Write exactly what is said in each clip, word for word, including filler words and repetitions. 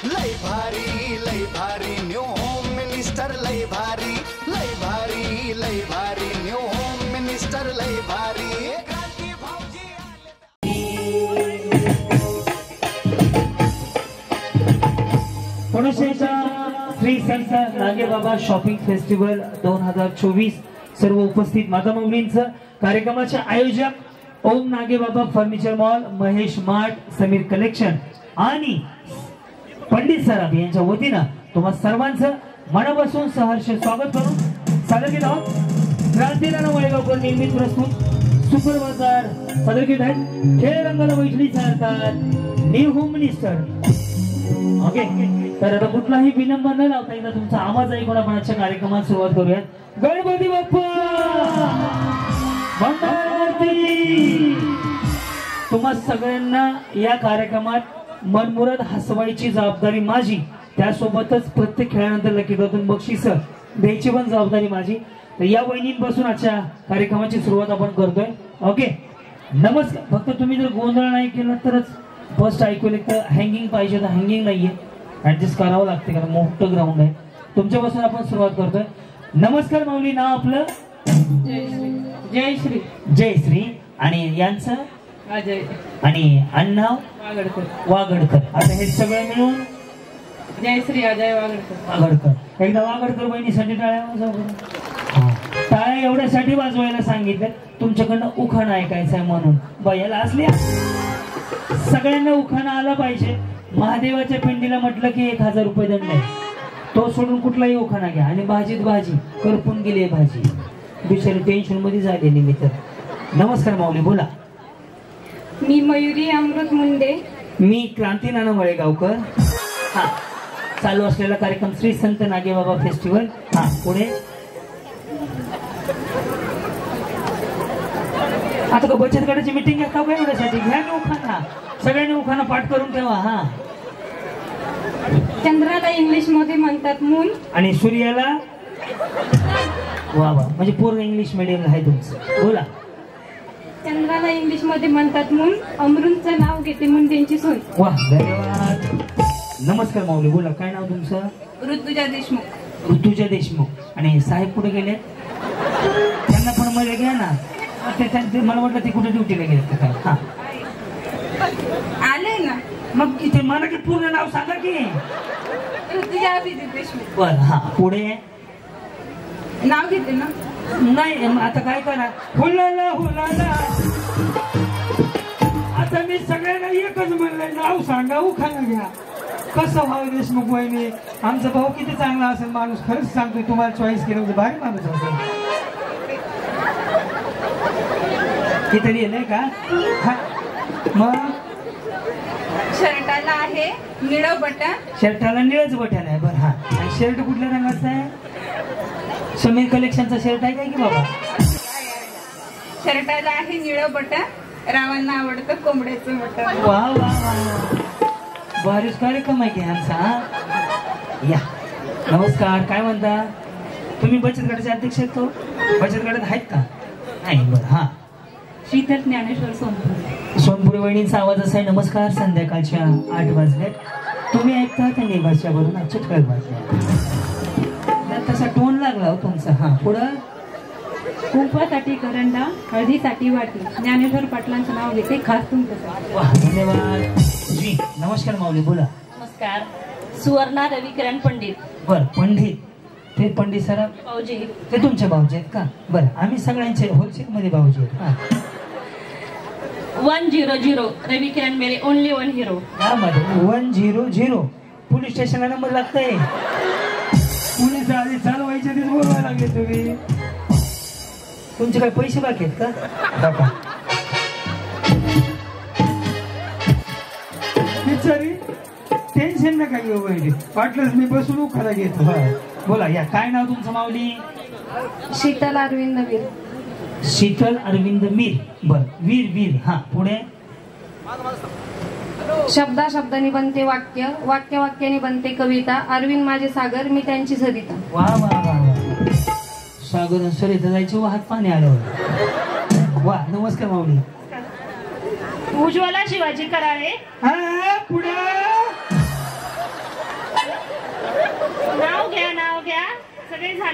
लय भारी लय भारी न्यू होम मिनिस्टर लय भारी लय भारी लय भारी न्यू होम मिनिस्टर लय भारी क्रांती भाऊजी पुणेचा श्री संत नागेबाबा शॉपिंग फेस्टिवल दोन हजार चोवीस सर्व उपस्थित माता माऊलींचं कार्यक्रमाचे आयोजक Om Nagebaba furniture mall, Mahesh mart, Sameer collection आणि पंडित सराफ यांच्या वतीनं तुम्हा सर्वांचं मनापासून सहर्ष स्वागत करून सादर आहोत. क्रांतीनाना वळेगावकर निर्मित प्रस्तुत सुपर बाजार सादर आहेत. खेळ रंगाला बैठली सरकार न्यू होम मिनिस्टर. ओके, तर आता कुठलाही विलंब न लावता एकदा तुमचा आवाज ऐकून आपण आजच्या कार्यक्रमात सुरुवात करूयात. गणपती बाप्पा मंगळारती. तुम्हा सगळ्यांना या कार्यक्रमात मनमुराद हसवायची जबाबदारी माझी, त्यासोबतच प्रत्येक खेळानंतर लकीकडून बक्षीस द्यायची पण जबाबदारी माझी. तर या वहिनींपासून आजच्या कार्यक्रमाची सुरुवात आपण करतोय. ओके, नमस्कार. फक्त तुम्ही जर गोंधळ नाही केला तरच फर्स्ट ऐकू तर हँगिंग पाहिजे, तर हँगिंग नाहीये, ऍडजस्ट करावं लागते कारण मोठं ग्राउंड आहे. तुमच्यापासून आपण सुरुवात करतोय. नमस्कार माऊली, नाव आपलं? जयश्री. जयश्री. आणि यांचं अजय. आणि अण्णाव वागडकर. वागडकर. आता हे सगळं मिळून जयश्री अजय वागडकर. वागडकर. एकदा वागडकर बहिणीसाठी टाळ्या वाजवा. टाळ्या एवढ्यासाठी वाजवायला सांगितलं तुमच्याकडनं उखाणा ऐकायचा आहे म्हणून. बायाला असल्या सगळ्यांना उखाणा आला पाहिजे. महादेवाच्या पिंडीला म्हटलं की एक हजार रुपये दंड आहे, तो सोडून कुठलाही उखाणा घ्या. आणि भाजीत भाजी करपून गेली भाजी, बिचारी टेन्शन मध्ये झालेली मी. तर नमस्कार माऊली, बोला. मी मयुरी अमृत मुंडे. मी क्रांतीनाना वळेगावकर. हा, चालू असलेला कार्यक्रम श्री संत नागेबाबा फेस्टिवल. हा, पुढे आता का बचत गटाची मीटिंग घेता का एवढ्यासाठी? घ्या ना उखाणा, सगळ्यांनी उखाणा पाठ करून ठेवा. हा, चंद्राला इंग्लिश मध्ये म्हणतात मून, आणि सूर्याला वा वा, म्हणजे पूर्ण इंग्लिश मीडियम आहे तुमचं. बोला. चंद्राला इंग्लिश मध्ये म्हणतात मून, अमृतचं नाव घेते मुंडेंची सोय. वा, धन्यवाद. नमस्कार माऊली, बोला. काय नाव तुमचं? ऋतुजा देशमुख. ऋतुजा देशमुख. आणि साहेब कुठे गेले? त्यांना पण मध्ये घ्या ना. ते मला वाटलं ते कुठे ड्युटीला गेले काय? हा, आले ना. मग इथे मला की पूर्ण नाव सांगा की. ऋतुजा अभिजित देशमुख. बर. हा, पुढे नाव घेते ना. नाही, आता काय करा. हुलाला हुलाला. आता मी सगळ्यांना एकच म्हणलंय, नाव सांगा, उखाणा घ्या. कसं व्हावं देशमुख वहिनी? आमचा भाऊ किती चांगला असेल माणूस, खरंच सांगतोय. तुम्हाला चॉईस केलं म्हणजे भारी माणूस असेल. किती लिहिलंय का? हा, मग शर्टाला आहे निळं बटन. शर्टाला निळच बटन आहे. बरं. हा, आणि शर्ट कुठल्या रंगाचा आहे? समीर कलेक्शनचा शर्ट आहे काय की बाबा? शर्टाला आहे निळं बटन, रावांना आवडतं कोंबड्याचं बटन. वा वा वा, भारीच कार्यक्रम आहे की आमचा. या, नमस्कार. काय म्हणता तुम्ही? बचत गटाचे अध्यक्ष आहेत तो? बचत गटात आहेत का? नाही. बरं. हा, शीतल ज्ञानेश्वर सोनपुरे. सोनपुरे वहिनींचा आवाज असा आहे. नमस्कार. संध्याकाळच्या आठ वाजले. तुम्ही ऐकता त्यांनी भाषावरून चिटकळ भाषा, तसा टोन लागला हो तुमचा. हा, पुढं. कुंकवासाठी करंडा, हळदीसाठी वाटी, ज्ञानेश्वर पाटलांचं नाव घेते खास तुमचं. वा, धन्यवाद जी. नमस्कार माऊली, बोला. नमस्कार. सुवर्णा रविकिरण पंडित. बर. पंडित ते पंडित सर भाऊजी ते तुमचे भाऊजी आहेत का? बरं, आम्ही सगळ्यांचे होलसेल मध्ये भाऊजी आहेत. हा, वन झिरो झिरो रविकिरण मेरे only one hero. One zero zero police स्टेशनला नंबर लागतंय. पोलीस आधी चालवायच्या आधीच बोलवायला लागले तुम्ही. तुमचे काय पैसे बाकी आहेत का? बिचारी टेन्शन नका घेऊ वहिनी, वाटलंच मी बसून उखाणा घेतो. बोला. या, काय नाव तुमचं माऊली? शीतल अरविंद वीर. शीतल अरविंद मीर. बर. वीर वीर. हा, पुढे. शब्दा शब्दाने बनते वाक्य, वाक्य वाक्याने बनते कविता, अरविंद माझे सागर, मी त्यांची सरिता. वा वा वा वा, सागर सरिता जायचं वाहत पाणी आलं. वा, नमस्कार माऊली. उज्ज्वला शिवाजी कराळे. हा, पुढे.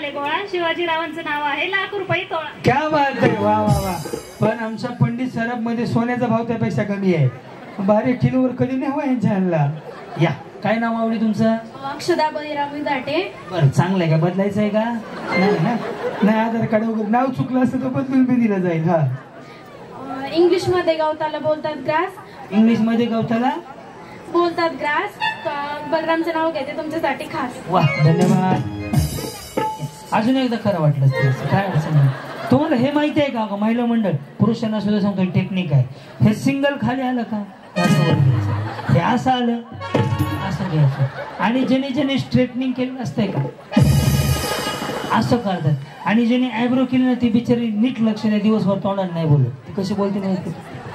झाले गोळा. शिवाजीरावांचं नाव आहे लाख रुपये तोळा. क्या बात आहे, वा वा वा. पण आमच्या पंडित सरब मध्ये सोन्याचा भाव त्यापेक्षा कमी आहे. बारे किलोवर कधी नाही हवा यांच्या. या काय नाव आवडी तुमचं? अक्षदा बळीराम दाटे. बरं चांगलं आहे का? बदलायचं आहे का? नाही ना, नाही आधार कार्ड वगैरे नाव चुकलं असतं तर बदलून बी दिलं जाईल. हा इंग्लिश मध्ये गवताला बोलतात ग्रास. इंग्लिश मध्ये गवताला बोलतात ग्रास. बलरामचं नाव घेते तुमच्यासाठी खास. वा धन्यवाद. अजून एकदा खरं वाटलं काय अडचण नाही. तुम्हाला हे माहिती आहे का महिला मंडळ पुरुषांना सुद्धा सांगतो टेक्निक आहे. हे सिंगल खाली आलं का असं वर घ्यायचं, हे असं आलं असं घ्यायचं. आणि ज्याने ज्याने स्ट्रेटनिंग केलं असतंय का असं करतात. आणि ज्याने आयब्रो केली ना ती बिचारी नीट लक्ष द्या, दिवसभर तोंडाने नाही बोलत. ती कशी बोलते माहिती?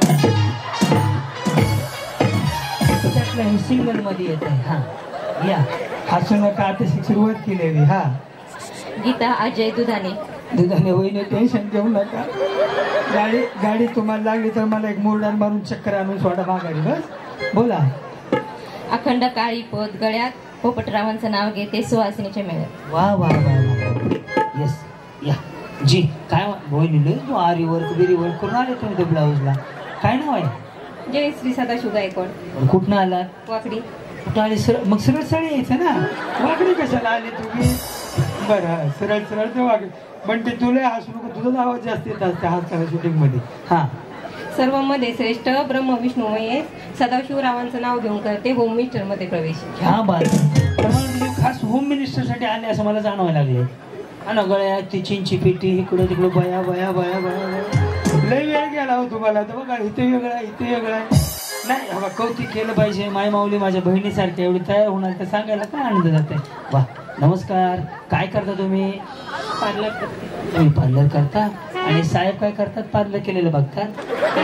त्यातलं हे सिंगल मध्ये येत आहे. हा या हसू नका, आता सुरुवात केलेली. हा गीता अजय दुधाने. दुधाने वहिनी टेन्शन घेऊ नका. गाडी गाडी तुम्हाला लागली तर मला एक मोरडान मारून चक्कर आणून सोडा माघारी. बस बोला. अखंड काळी पोत गळ्यात पोपटरावांचं नाव घेते सुहासिनीच्या मेळ्यात. वा वा वा वा. येस या जी. काय वहिनी तू आरी वर्क बिरी वर्क करून आले तुम्ही त्या ब्लाऊजला. काय नाव आहे? जय श्री सदाशिव गायकवाड. कुठनं आलात? वाकडी. कुठं आली? सरळ मग सरळ सरळ यायचं ना. वाकडी कशाला आली तुम्ही? बरं सरळ सरळ ते वाकडी. पण ते तुला हसू नको, तुझाच आवाज जास्त येत असते हात शूटिंग मध्ये. हा सर्व मध्ये श्रेष्ठ ब्रह्म विष्णू महेश सदाशिवरावांचं नाव घेऊन करते होम मिनिस्टर मध्ये प्रवेश. ह्या बात तर मला तुम्ही खास होम मिनिस्टर साठी आले असं मला जाणवायला लागले. हा ना गळ्यात ती चिंची पेटी इकडं तिकडं बया बया बया बया बया. लय वेळ गेला हो तुम्हाला. तर बघा इथे वेगळा इथे वेगळा नाही. बघा कौतिक केलं पाहिजे. माय माऊली माझ्या बहिणीसारखी एवढी तयार होणार तर सांगायला काय आनंद जाते. वा नमस्कार. काय करता तुम्ही? पार्लर करते. तुम्ही पार्लर करता आणि साहेब काय करतात? पार्लर केलेलं बघतात.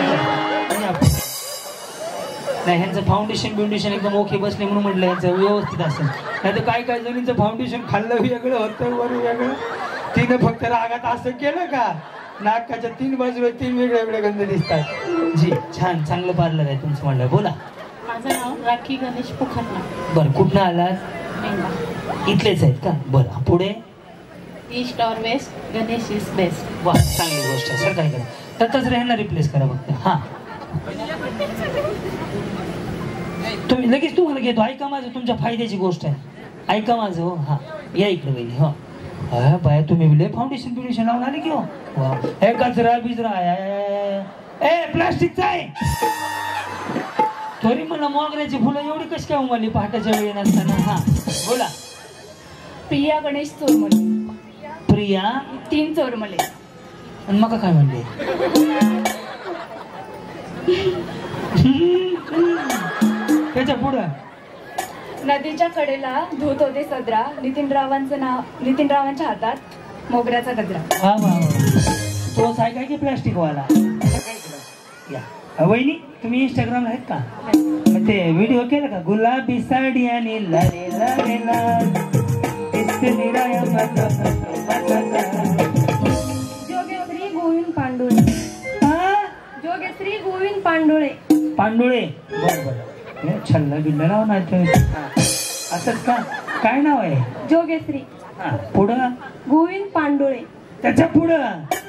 नाही ह्यांचं फाउंडेशन बिउंडेशन एकदम ओके बसले म्हणून म्हटलं ह्यांचं व्यवस्थित असेल. नाही तर काय काय जणींचं फाउंडेशन खाल्लं वेगळं होतं वर वेगळं. तिनं फक्त रागात असं केलं का नाकाच्या तीन बाजूला तीन वेगळे वेगळे गंध दिसतात. जी छान चांगलं पार्लर आहे तुमचं म्हणलं. बोला. माझं नाव राखी गणेश पुखरना. बरं कुठनं आलात? इथलेच आहेत का? बरं पुढे? ईस्ट और वेस्ट गणेश इज बेस्ट. वा चांगली गोष्ट आहे. सर काय करा तसंच राहणार रिप्लेस करा फक्त. हा तुम्ही लगेच तुम्हाला घेतो. ऐका माझं तुमच्या फायद्याची गोष्ट आहे. ऐका माझं. हो हा या इकडे वहिनी. हो हा बाय तुम्ही लय फाउंडेशन बिउंडेशन लावून आले की हो. वा हे कचरा बिजरा ए प्लास्टिकचा आहे. तरी मला मोगऱ्याची फुलं एवढी कशी काय उमरली पहाटाच्या वेळी नसताना. हा बोला. प्रिया गणेश चोरमले. प्रिया तीन चोरमले. आणि मग काय म्हणले? त्याच्या पुढं नदीच्या कडेला धूत होते सदरा. नितीनरावांचं नाव नितीनरावांच्या हातात मोगऱ्याचा गजरा. वा वा वा. तोच आहे काय की प्लास्टिक वाला? या वहिनी तुम्ही इंस्टाग्रामला आहेत का? मग ते व्हिडिओ केलं का? गुलाबी साडी आणि लाले लाले लाल जोगेश्री गोविंद पांडुळे. जोगेश्री गोविंद पांडुळे. पांडुळे. बरं बरं. छल्ला बिल्ला नाव नाही असंच का? काय नाव आहे? जोगेश्री. हा पुढं? गोविंद पांडुळे. त्याच्या पुढं?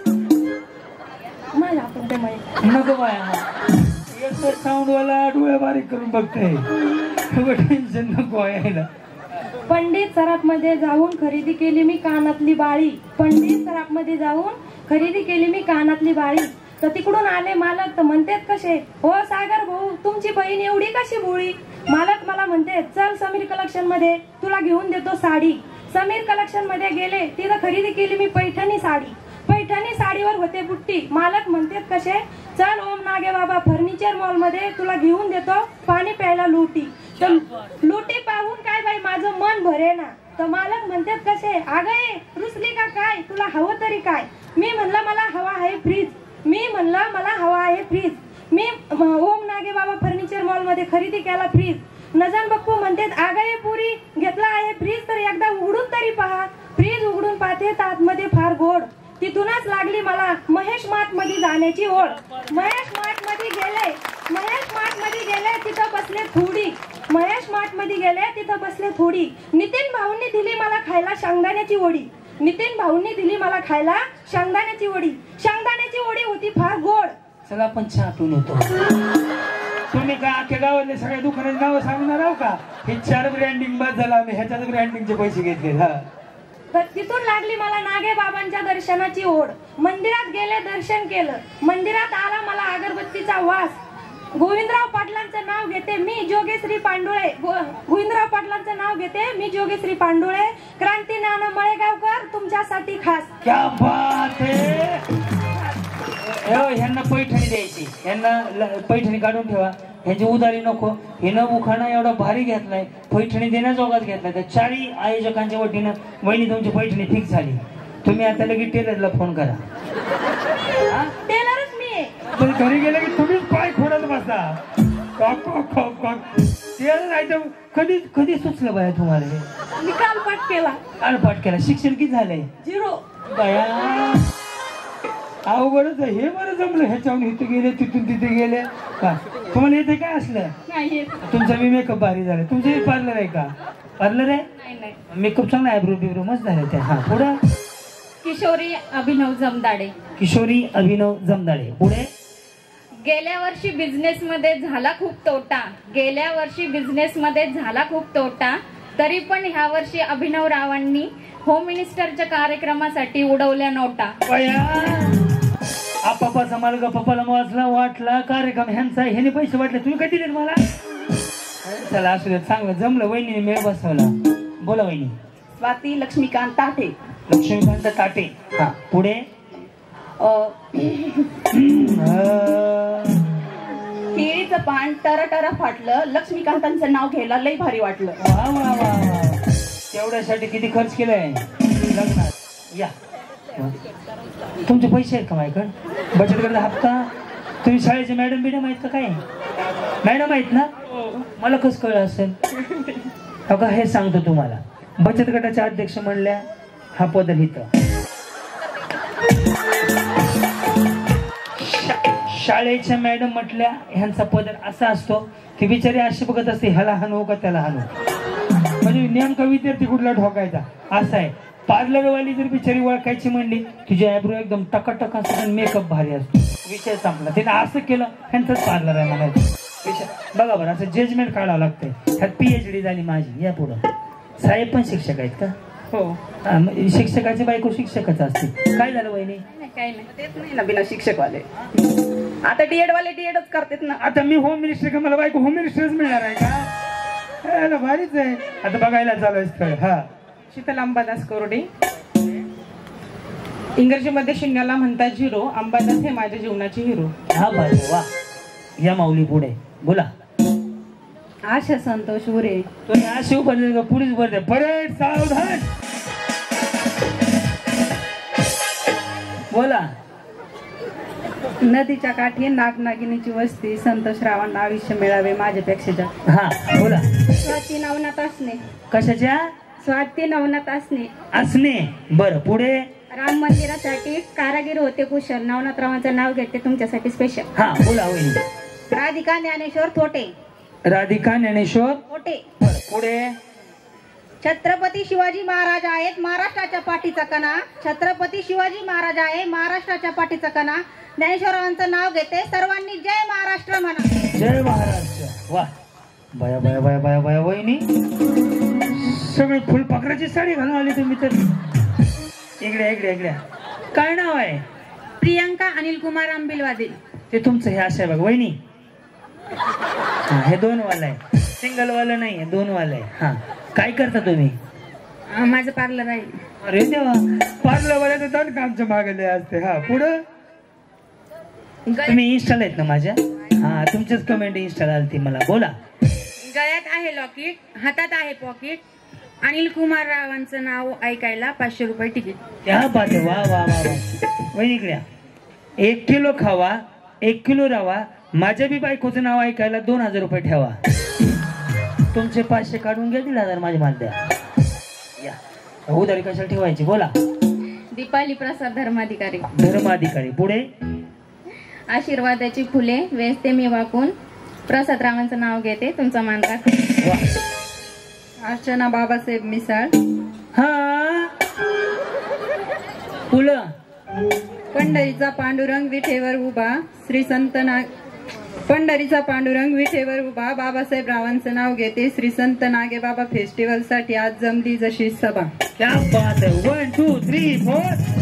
मला आपण ते माहिती नको बाया. एक तर साऊंडवाला डोळे बारीक करून बघते. टेन्शन नको यायला. पंडित सराफ मध्ये जाऊन खरेदी केली मी कानातली बाळी. पंडित सराफ मध्ये जाऊन खरेदी केली मी कानातली बाळी. तर तिकडून आले मालक तर म्हणतात कसे हो सागर भाऊ तुमची बहीण एवढी कशी भोळी. मालक मला म्हणते चल समीर कलेक्शन मध्ये तुला घेऊन देतो साडी. समीर कलेक्शन मध्ये गेले तिथं खरेदी केली मी पैठणी साडी. पैठणी साडीवर होते बुट्टी. मालक म्हणतात कसे चल ओम नागे बाबा फर्निचर मॉल मध्ये तुला घेऊन देतो पाणी प्यायला लुटी. तर लुटी पाहून काय बाई माझं मन भरे ना. तर मालक म्हणतात कसे अगं रुसली का काय तुला हवं तरी काय. मी म्हणलं मला हवा आहे फ्रीज. मी म्हणलं मला हवा आहे फ्रीज. मी ओम नागे बाबा फर्निचर मॉल मध्ये खरेदी केला फ्रीज. नजन बप्पू म्हणतात अगं पुरी घेतला आहे फ्रीज तर एकदा उघडून तरी पहा. फ्रीज उघडून पाहते तर आतमध्ये फार गोड. तिथूनच लागली मला महेश मार्ट मध्ये जाण्याची ओढ. महेश मार्ट मध्ये गेले महेश मार्ट मध्ये गेले तिथं बसले थोडी. महेश मार्ट मध्ये गेले तिथं बसले थोडी. नितीन भाऊंनी दिली मला खायला शेंगदाण्याची वडी. नितीन भाऊंनी दिली मला खायला शेंगदाण्याची वडी. शेंगदाण्याची वडी होती फार गोड. चला आपण चहा पिऊन होतो. तुम्ही का अख्ख्या गावातले सगळ्या दुकानात नाव सांगणार आहो का? हे चार ब्रँडिंग बाद झाला, आम्ही ह्याच्याच ब्रँडिंगचे पैसे घेतले. हा तर तिथून लागली मला नागे बाबांच्या दर्शनाची ओढ. मंदिरात गेले, दर्शन केलं. मंदिरात आला मला अगरबत्तीचा वास. गोविंदराव पाटलांचं नाव घेते मी जोगेश्री पांडुळे. गोविंदराव पाटलांचं नाव घेते मी जोगेश्री पांडुळे. क्रांती नाना मळेगावकर तुमच्यासाठी खास. क्या बात है. ह्यांना पैठणी द्यायची, ह्यांना पैठणी काढून ठेवा. ह्याची उधारी नको. हिनं उखाणा एवढा भारी घेतलाय, पैठणी देण्याजोगाच घेतलाय. तर चारही आयोजकांच्या वतीनं वहिनी तुमची पैठणी फिक्स झाली. तुम्ही आता लगेच टेलरला फोन करा. टेलरच मी आहे. पण घरी गेले की तुम्हीच पाय खोडत बसता. कॉक कॉक कॉक कॉक. टेलर नाही तर कधी कधी सुचलं बाया तुम्हाला? मी काल पाठ केला. काल पाठ केला. शिक्षण किती झालंय? झिरो. बाया अवघडच आहे हे. बरं जमलं, ह्याच्याहून इथे गेले, तिथून तिथे गेले. का तुम्हाला इथे काय असलं? तुमचा मी मेकअप भारी झाला. तुमचं पार्लर आहे का? पार्लर आहे. मेकअप चांगला, आयब्रो बिब्रो मस्त झाले त्या. हा पुढे. किशोरी अभिनव जमदाडे. किशोरी अभिनव जमदाडे. पुढे. गेल्या वर्षी बिझनेस मध्ये झाला खूप तोटा. गेल्या वर्षी बिझनेस मध्ये झाला खूप तोटा. तरी पण ह्या वर्षी अभिनव रावांनी होम मिनिस्टरच्या कार्यक्रमासाठी उडवल्या नोटा. आपापाचा मालगा पप्पाला वाचला वाटला कार्यक्रम ह्यांचा. ह्याने पैसे वाटले, तुम्ही कधी दिले मला? चला असू दे, चांगलं जमलं. वहिनी मेळ बसवला. बोला वहिनी. स्वाती लक्ष्मीकांत ताटे. लक्ष्मीकांत ताटे. हा पुढे. केळीचं पान टर टर फाटलं. लक्ष्मीकांतांचं नाव घ्यायला लई भारी वाटलं. वा वा वा. तेवढ्यासाठी किती खर्च केलाय लग्नात? या तुमचे पैसे आहेत का माझ्याकडे? बचत गटाचा हप्ता. तुम्ही शाळेचे मॅडम बिडम आहेत का? काय मॅडम आहेत ना? मला कसं कळलं असेल? अगं हे सांगतो तुम्हाला. बचत गटाच्या अध्यक्ष म्हणल्या हा पदर इथं. शाळेच्या मॅडम म्हटल्या ह्यांचा पदर असा असतो की बिचारी अशी बघत असते, ह्याला हाणू का त्याला हाणू. म्हणजे नेमका विद्यार्थी कुठला ठोकायचा असं आहे. पार्लरवाली जर बिचारी ओळखायची म्हणली, तुझी आयब्रो एकदम टकाटक असतो, मेकअप भारी असतो, विषय संपला. तिने असं केलं ह्यांचंच पार्लर आहे म्हणायचं. बघा बरं, असं जजमेंट काढावं लागतंय. ह्यात पीएचडी झाली माझी. या पुढं. साहेब पण शिक्षक आहेत का? हो. शिक्षकाची बायको शिक्षकच असते. काय झालं वहिनी? काय नाही, तेच नाही ना बिना शिक्षकवाले. आता डीएड वाले डीएडच करतात ना. आता मी होम मिनिस्टर का? मला बायको होम मिनिस्टरच मिळणार आहे का? भारीच आहे. आता बघायला चालू आहे स्थळ. हा. शीतल अंबादास कोरडे. इंग्रजीमध्ये शून्याला म्हणतात झिरो. अंबादास हे माझ्या जीवनाचे हिरो. हा बाई वा. या माऊली पुढे बोला. आशा संतोष उरे. तुम्ही आशा उभं पुढेच भरते. परेड सावधान. बोला. नदीच्या काठी नागनागिनीची वस्ती. संतोषरावांना आयुष्य मिळावे माझ्यापेक्षा जास्त. हा बोला. स्वाती नवनाथ असणे. कशाच्या? स्वाती नवनाथ असणे. असणे. बरं पुढे. राम मंदिरासाठी कारागीर होते कुशल. नवनाथरावांचं नाव घेते तुमच्यासाठी स्पेशल. हा बोला वहिनी. राधिका ज्ञानेश्वर थोटे. राधिका ज्ञानेश्वर थोटे. पुढे. छत्रपती शिवाजी महाराज आहेत महाराष्ट्राच्या पाठीचा कणा. छत्रपती शिवाजी महाराज आहे महाराष्ट्राच्या पाठीचा कणा. ज्ञानेश्वरांचं नाव घेते सर्वांनी जय महाराष्ट्र म्हणा. जय महाराष्ट्र. वा. बाया बाया बाया बाया बाया वहिनी सगळी फुलपाखराची साडी घालून आली तुम्ही तर. इकडे इकडे इकडे. काय नाव आहे? प्रियंका अनिल कुमार आंबिलवादी. ते तुमचं हे असं आहे बघ वहिनी. हा हे दोन वाला आहे, सिंगल वाला नाही आहे, दोन वाला आहे. हा काय करता तुम्ही? माझं पार्लर आहे. अरे देवा. पार्लर वाल्याचं दण कामच्या मागले असते. हा पुढं. तुम्ही इन्स्टॉल आहेत ना माझ्या? हा तुमचीच कमेंट इन्स्टॉल आली ती मला. बोला. गळ्यात आहे लॉकेट, हातात आहे पॉकेट. अनिल कुमार रावांचं नाव ऐकायला पाचशे रुपये तिकीट. क्या बात आहे. वा वा वा वा. वहिनी इकडे. एक किलो खावा एक किलो रवा. माझ्या बी बायकोचं नाव ऐकायला दोन हजार रुपये ठेवा. तुमचे पाचशे काढून घ्या, दीड हजार माझे माल द्या. या उधारी कशाला ठेवायची? बोला. दीपाली प्रसाद धर्माधिकारी. धर्माधिकारी. पुढे. आशीर्वादाची फुले वेचते मी वाकून. प्रसाद रावांचं नाव घेते तुमचा मान राखून. अर्चना बाबासाहेब मिसाळ. हा पुलं. पंढरीचा पांडुरंग विठेवर उभा श्री संत नाग पंढरीचा पांडुरंग विठेवर उभा बाबासाहेब रावांचं नाव घेते श्री संत नागेबाबा फेस्टिवल साठी आज जमली जशी सभा. क्या बात है. One two three four